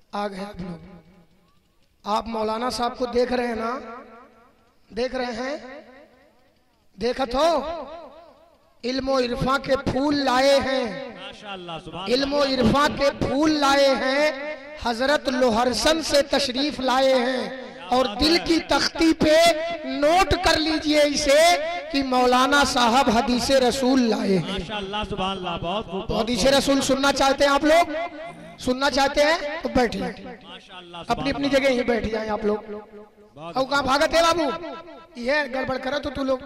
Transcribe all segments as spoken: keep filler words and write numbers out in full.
आ गए आप लोग। आप मौलाना साहब को देख रहे हैं ना, देख रहे हैं, देखत हो इल्मो इरफा के फूल लाए हैं, इल्मो इरफा के फूल लाए हैं, हजरत लोहरसन से तशरीफ लाए हैं। और दिल की तख्ती पे नोट कर लीजिए इसे कि मौलाना साहब हदीस रसूल लाए हैं। माशाअल्लाह, सुभान अल्लाह, बहुत खूब। हदीस रसूल सुनना चाहते हैं आप लोग? सुनना चाहते हैं तो बैठिए, अपनी अपनी जगह ही बैठ जाए आप लोग। और कहाँ भागत है बाबू, ये गड़बड़ करो तो तू लोग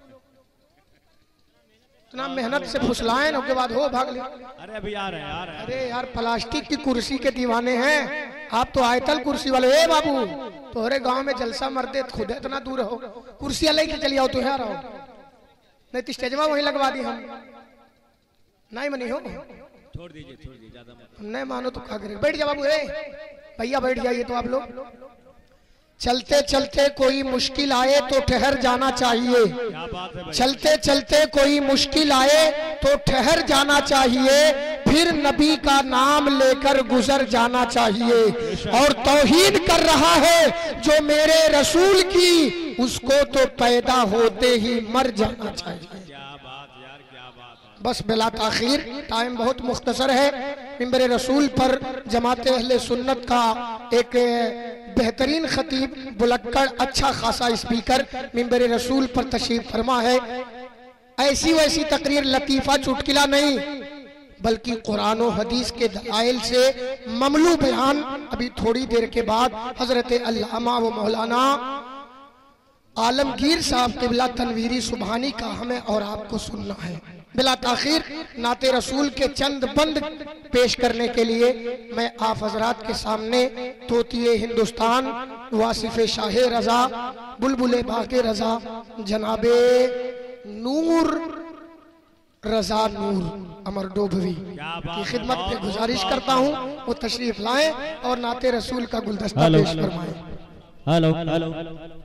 इतना मेहनत से फुसलाएं उसके बाद हो भाग ले। अरे अभी आ रहे हैं, आ रहे हैं। अरे यार प्लास्टिक की कुर्सी के दीवाने हैं आप तो, आयतल कुर्सी वाले। ए बाबू तोहरे गांव में जलसा मरते खुद इतना दूर हो, कुर्सियां लेके चली आओ, तो यहाँ रहो, नहीं तो स्टेजवा वहीं लगवा दी हम। नहीं मनी हो, छोड़ दीजिए, छोड़ दीजिए, ज्यादा मत। नहीं मानो तो क्या करें, बैठ जा बाबू। ए भैया बैठ जाइए तो आप लोग। चलते चलते कोई मुश्किल आए तो ठहर जाना चाहिए, क्या बात है भाई। चलते चलते कोई मुश्किल आए तो ठहर जाना चाहिए, फिर नबी का नाम लेकर गुजर जाना चाहिए। और तौहीन कर रहा है जो मेरे रसूल की, उसको तो पैदा होते ही मर जाना चाहिए। क्या बात यार, क्या बात है। बस बिला ताखीर, टाइम बहुत मुख्तसर है। मिंबर रसूल पर जमात अहले सुन्नत का एक बेहतरीन खतीब, बुलक्कड़, अच्छा खासा स्पीकर मिंबर रसूल पर तशरीफ फरमा है। ऐसी वैसी तकरीर, लतीफा चुटकिला नहीं, बल्कि कुरान और हदीस के दलाइल से ममलू बयान। अभी थोड़ी देर के बाद हजरत अल्लामा व मौलाना आलमगीर साहब क़िबला तनवीरी सुबहानी का हमें और आपको सुनना है। बिला ताखीर नाते रसूल के चंद बंद पेश करने के लिए मैं आप हजरात के सामने तोतिए हिंदुस्तान, वासिफ शाह रजा, बुलबुल बाक़े रजा, जनाबे नूर रजा नूर अमर डोभवी की खिदमत में गुजारिश करता हूँ वो तशरीफ लाएं और नाते रसूल का गुलदस्ता पेश फरमाएं। Hello hello.